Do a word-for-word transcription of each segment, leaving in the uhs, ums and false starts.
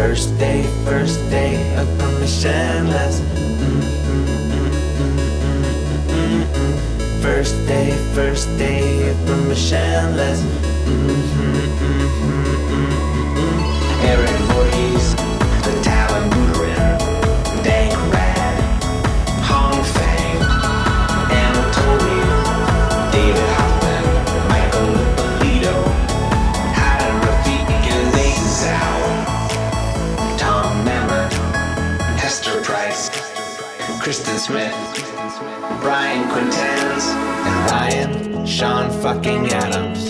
First day, first day of permissionless. First day, first day of permissionless. Aaron Voorhees, the Talon Buterin, Dank Rad, Hong Fang, Anatoly, David Hoffman, Michael Polito, Hadan Rafiki, Lei Zhao, Tom Memmer, Hester Price, Kristen Smith, Brian Quintans, and Ryan Sean fucking Adams.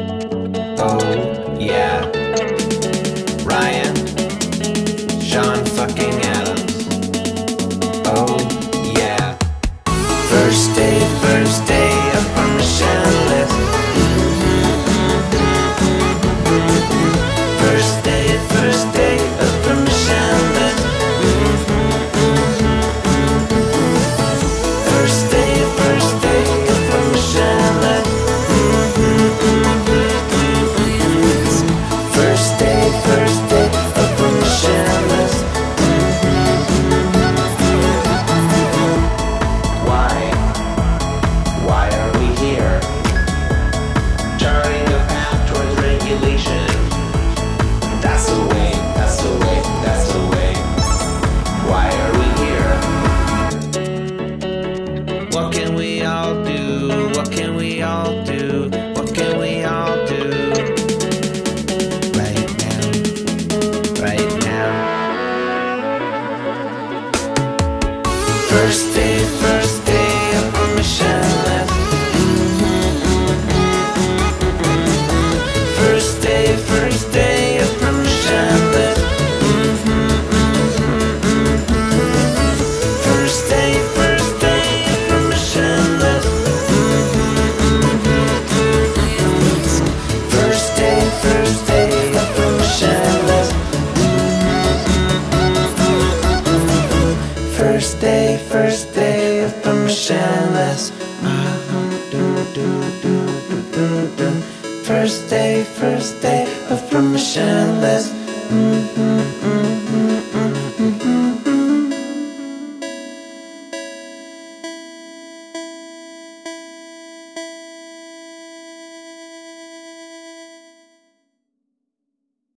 Oh yeah, Ryan Sean fucking Adams. Oh yeah. First day, first day of permissionless. First day, first day of permissionless. First day, first day of permissionless. First day, first day of permissionless. Why? Why are we here? Charting a path towards regulation. That's the way, that's the way, that's the way. Why are we here? What can we all do? What can we all do? What can we all do? Right now, right now. First day, first day of permissionless. First day, first day of permissionless. First day, first day of permissionless. First day, first day of permissionless. First day, first day of permissionless. First day, first day of permissionless.